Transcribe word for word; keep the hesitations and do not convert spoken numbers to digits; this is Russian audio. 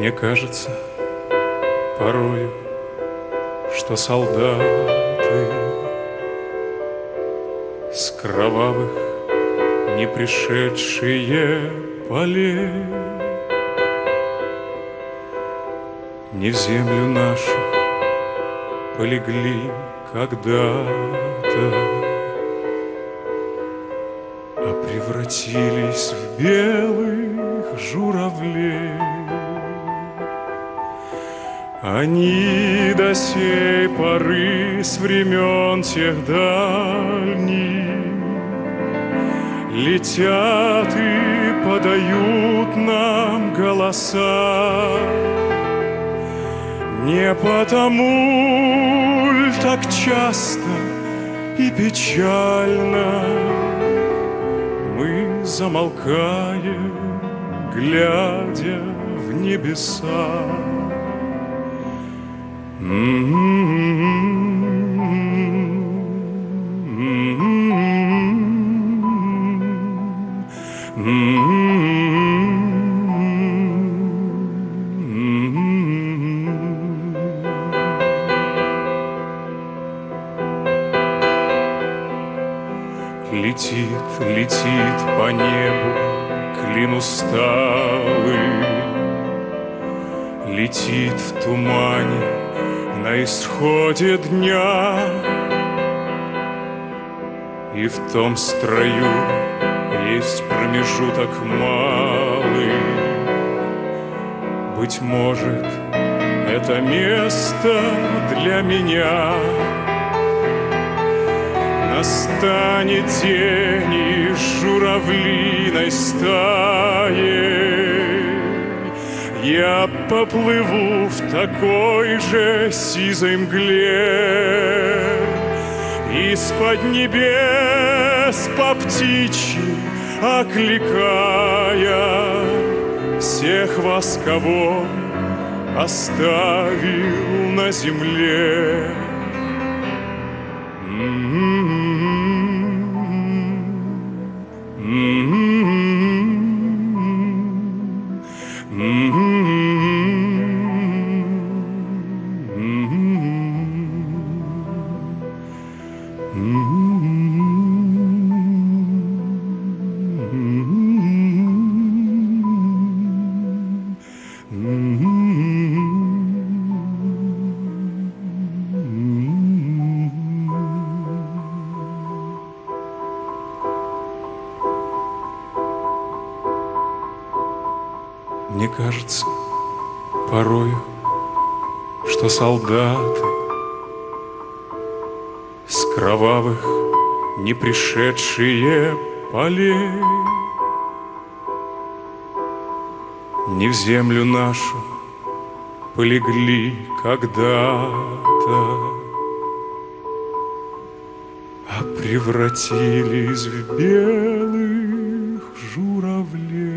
Мне кажется порою, что солдаты с кровавых не пришедшие полей не в землю нашу полегли когда-то, а превратились в белых журавлей. Они до сей поры с времен тех дальних летят и подают нам голоса. Не потому ль так часто и печально мы замолкаем, глядя в небеса. Летит, летит по небу клин усталый, летит в тумане на исходе дня, и в том строю есть промежуток малый. Быть может, это место для меня. Настанет день, и журавлиной стаей я поплыву в такой же сизой мгле, из-под небес по птичьи окликая всех вас, кого оставил на земле. Мне кажется порою, что солдаты с кровавых не пришедшие полей не в землю нашу полегли когда-то, а превратились в белых журавлей.